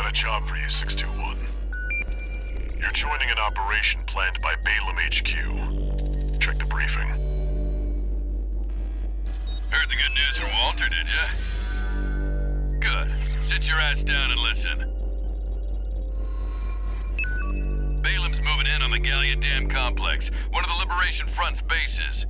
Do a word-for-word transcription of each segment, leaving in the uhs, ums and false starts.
a job for you, six two one. You're joining an operation planned by Balam H Q. Check the briefing. Heard the good news from Volta, did ya? Good. Sit your ass down and listen. Balam's moving in on the Gallia Dam Complex, one of the Liberation Front's bases.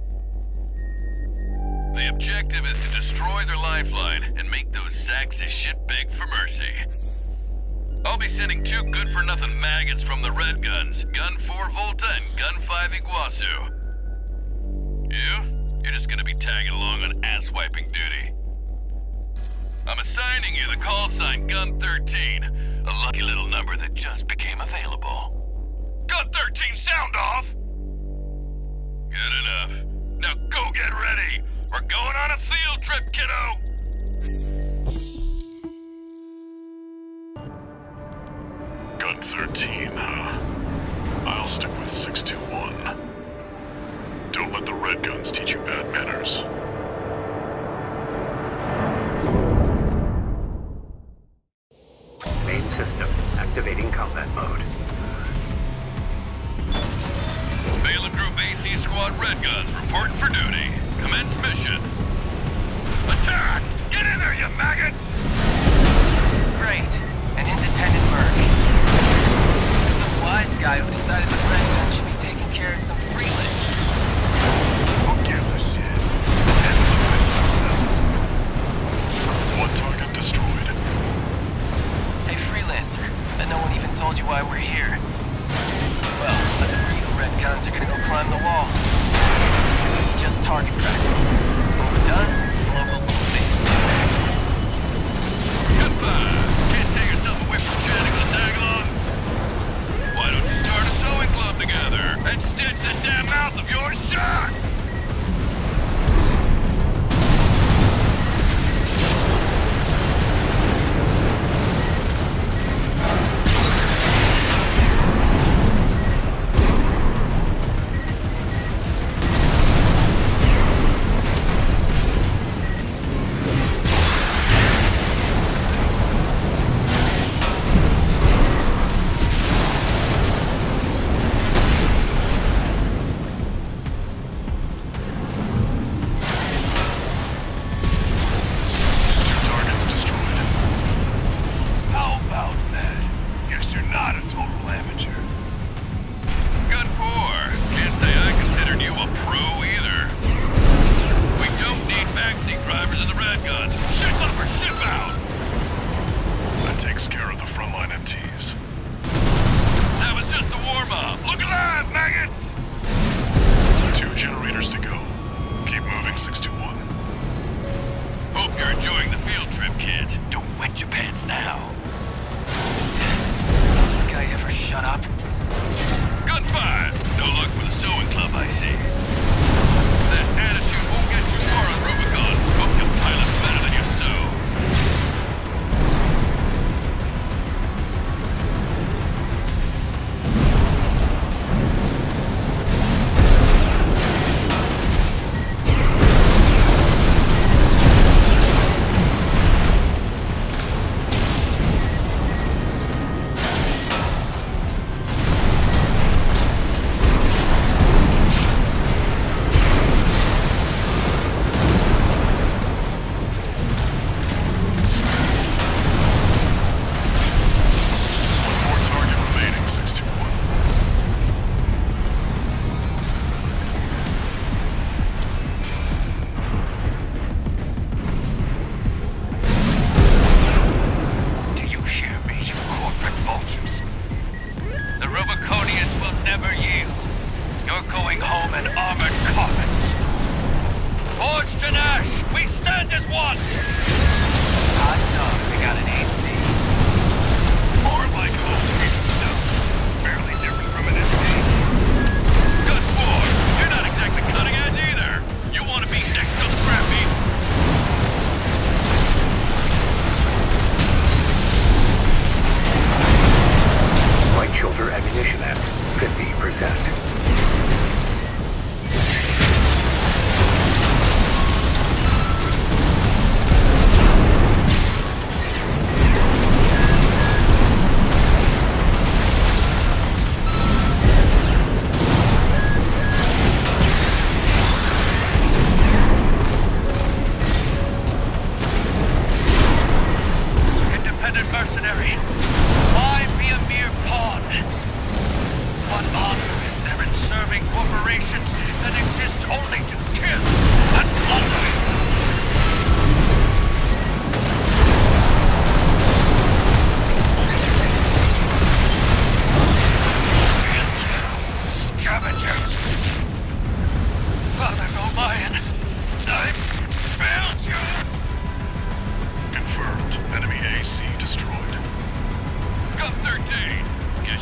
The objective is to destroy their lifeline and make those sacks of shit beg for mercy. I'll be sending two good-for-nothing maggots from the Red Guns, Gun four Volta and Gun five Iguazu. You? You're just gonna be tagging along on ass-wiping duty. I'm assigning you the call sign Gun thirteen, a lucky little number that just became available. Gun thirteen, sound off! Good enough. Now go get ready! We're going on a field trip, kiddo! Gun thirteen, huh? I'll stick with six two one. Don't let the Red Guns teach you bad manners. Main system, activating combat mode. Balam Group A C Squad Red Guns reporting for duty. Commence mission. Attack! Get in there, you maggots! Great. An independent merc. Who's the wise guy who decided the Red Gun should be taking care of some freelancers? Who gives a shit? Handle this mission ourselves. One target destroyed. Hey, freelancer. Bet no one even told you why we're here. Well, us real Red Guns are gonna go climb the wall. This is just target practice. When we're done, the locals' little base is next. Gun five! Can't take yourself away from chatting with a tag-along? Why don't you start a sewing club together and stitch the damn mouth of yours shut?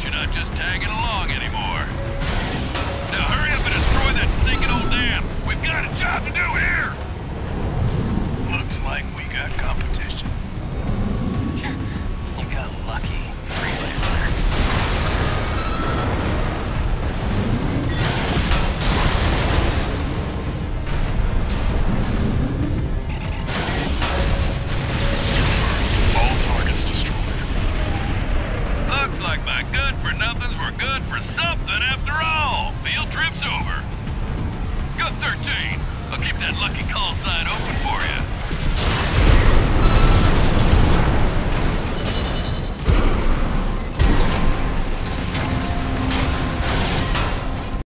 you're not just tagging along anymore. Now hurry up and destroy that stinking old dam! We've got a job to do here!